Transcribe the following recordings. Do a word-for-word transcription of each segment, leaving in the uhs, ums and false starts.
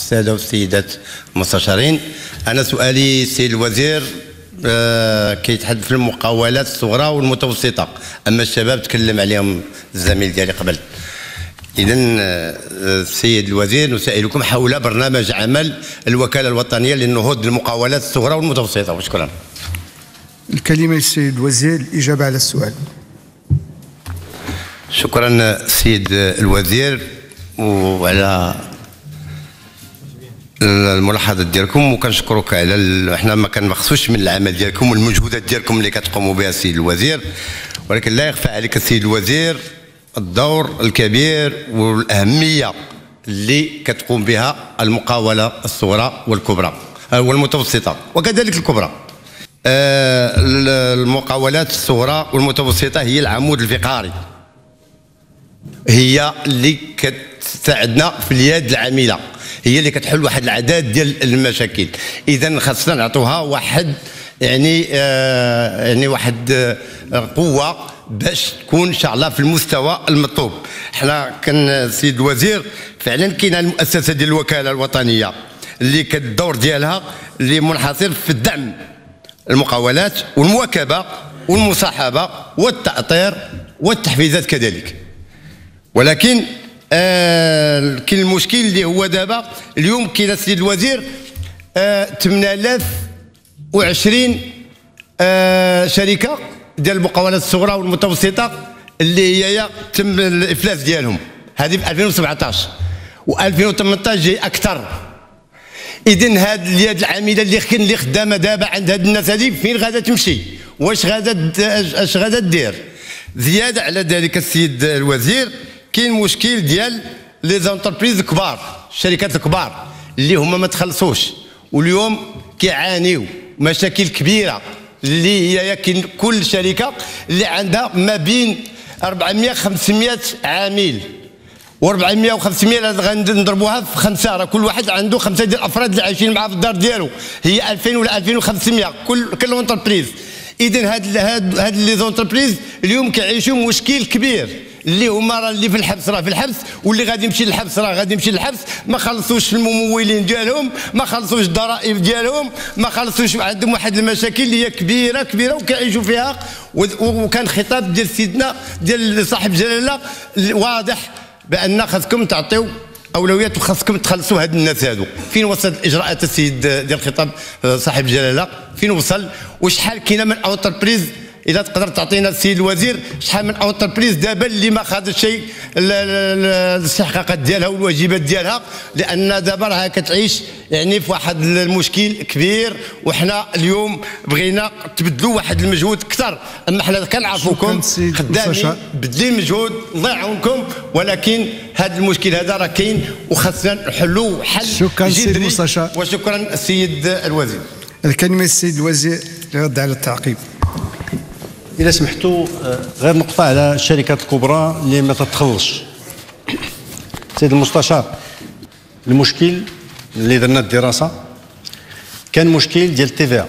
الساده والسيدات المستشارين. انا سؤالي السيد الوزير آه كيتحدث في المقاولات الصغرى والمتوسطه، اما الشباب تكلم عليهم الزميل ديالي قبل. اذا السيد الوزير نسائلكم حول برنامج عمل الوكاله الوطنيه للنهوض بالمقاولات الصغرى والمتوسطه، وشكرا. الكلمه للسيد الوزير الاجابه على السؤال. شكرا السيد الوزير وعلى الملاحظات ديالكم، وكنشكرك على احنا ما كنبخسوش من العمل ديالكم والمجهودات ديالكم اللي كتقوموا بها السيد الوزير، ولكن لا يخفى عليك السيد الوزير الدور الكبير والاهميه اللي كتقوم بها المقاوله الصغرى والكبرى والمتوسطه وكذلك الكبرى. المقاولات الصغرى والمتوسطه هي العمود الفقري، هي اللي كتساعدنا في اليد العامله، هي اللي كتحل واحد العدد ديال المشاكل. اذا خاصنا نعطوها واحد يعني آه يعني واحد آه قوه باش تكون ان شاء الله في المستوى المطلوب. حنا كان السيد الوزير فعلا كاينه المؤسسه ديال الوكاله الوطنيه اللي كالدور ديالها اللي منحصر في الدعم المقاولات والمواكبه والمصاحبه والتاطير والتحفيزات كذلك. ولكن آه كاين المشكل اللي هو دابا اليوم كاين السيد الوزير آه ثمانية آلاف وعشرين آه شركه ديال المقاولات الصغرى والمتوسطه اللي هي تم الافلاس ديالهم، هذه في ألفين وسبعطاش و2018 جاي اكثر. اذا هذه اليد العامله اللي كاين اللي خدامه دابا عند هاد الناس هذه فين غادا تمشي؟ واش غادا اش غادا دير؟ زياده على ذلك السيد الوزير كاين مشكل ديال لي زونتربريز الكبار، الشركات الكبار اللي هما ما تخلصوش واليوم كيعانيو مشاكل كبيره، اللي هي كاين كل شركه اللي عندها ما بين أربعمائة خمسمائة عامل، و400 و500 غنضربوها في خمسه، راه كل واحد عنده خمسه ديال الافراد اللي عايشين معاه في الدار ديالو، هي ألفين ولا ألفين وخمسمائة كل كل اونتربريز. اذا هاد هاد هاد لي زونتربريز اليوم كيعيشوا مشكل كبير، اللي هما راه اللي في الحبس راه في الحبس، واللي غادي يمشي للحبس راه غادي يمشي للحبس، ما خلصوش الممولين ديالهم، ما خلصوش الضرائب ديالهم، ما خلصوش، عندهم واحد المشاكل اللي هي كبيره كبيره وكيعيشوا فيها. وكان خطاب ديال سيدنا ديال صاحب جلاله واضح بان خاصكم تعطيو اولويات وخاصكم تخلصوا هاد الناس هادو. فين وصلت الاجراءات السيد ديال خطاب صاحب جلاله؟ فين وصل؟ وشحال كاينه من اونتربريز؟ اذا تقدر تعطينا السيد الوزير شحال من اونتربريز دابا اللي ما خاضتش شيء الاستحقاقات ديالها والواجبات ديالها، لان دابا راها كتعيش يعني في واحد المشكل كبير، وحنا اليوم بغينا تبذلوا واحد المجهود اكثر. اما حنا كنعرفوكم خدامين بذلين مجهود، الله يعاونكم، ولكن هذا المشكل هذا راه كاين وخاصنا نحلوه حل جذري. وشكرا السيد الوزير. الكلمه للسيد الوزير للرد على التعقيب. إذا سمحتوا غير نقطة على الشركات الكبرى اللي ما تتخلصش. سيد المستشار، المشكل اللي درنا الدراسة كان مشكل ديال التيفا،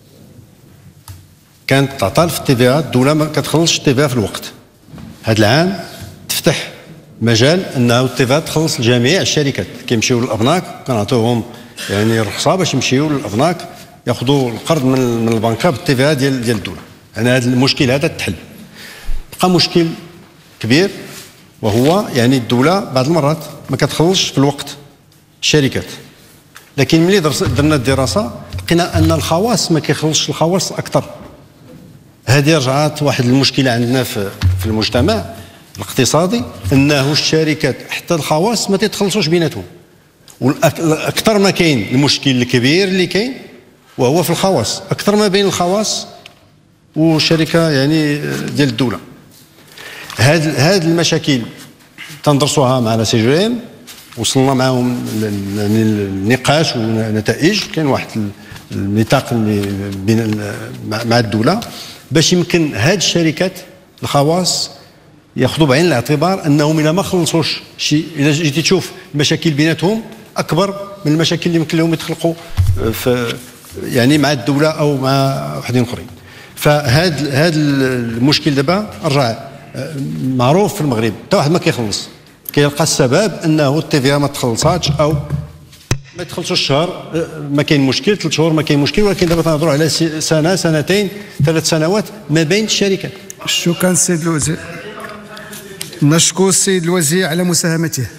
كانت تعطل في التيفا، الدولة ما كتخلصش التيفا في الوقت. هذا العام تفتح مجال أنه التيفا تخلص لجميع الشركات، كيمشيو للأبناك كنعطيوهم يعني رخصة باش يمشيو للأبناك ياخذوا القرض من من البنكة بالتيفا ديال ديال الدولة. يعني هذا المشكل هذا تحل. بقى مشكل كبير وهو يعني الدولة بعض المرات ما كتخلصش في الوقت الشركات، لكن ملي درنا الدراسة لقينا أن الخواص ما كيخلصش الخواص أكثر. هذه رجعت واحد المشكلة عندنا في في المجتمع الاقتصادي، أنه الشركات حتى الخواص ما تتخلصوش بيناتهم، والأكثر ما كاين المشكل الكبير اللي كاين وهو في الخواص، أكثر ما بين الخواص وشركه يعني ديال الدوله. هاد هاد المشاكل تندرسوها مع لا سي جي ام، وصلنا معهم النقاش ونتائج، كاين واحد النطاق بين مع الدوله باش يمكن هاد الشركات الخواص ياخذوا بعين الاعتبار انهم الا ما خلصوش شي، اذا جيتي تشوف المشاكل بيناتهم اكبر من المشاكل اللي يمكن لهم يتخلقوا في يعني مع الدوله او مع وحدين اخرين. فهاد هاد المشكل دابا رجع معروف في المغرب، حتى واحد ما كيخلص، كيلقى السبب انه التيفيا ما تخلصاتش او ما تخلصوش الشهر ما كاين مشكل، ثلاث شهور ما كاين مشكل، ولكن دابا تنهضروا على سنه سنتين ثلاث سنوات ما بين الشركات. شكرا السيد الوزير. نشكر السيد الوزير على مساهمته.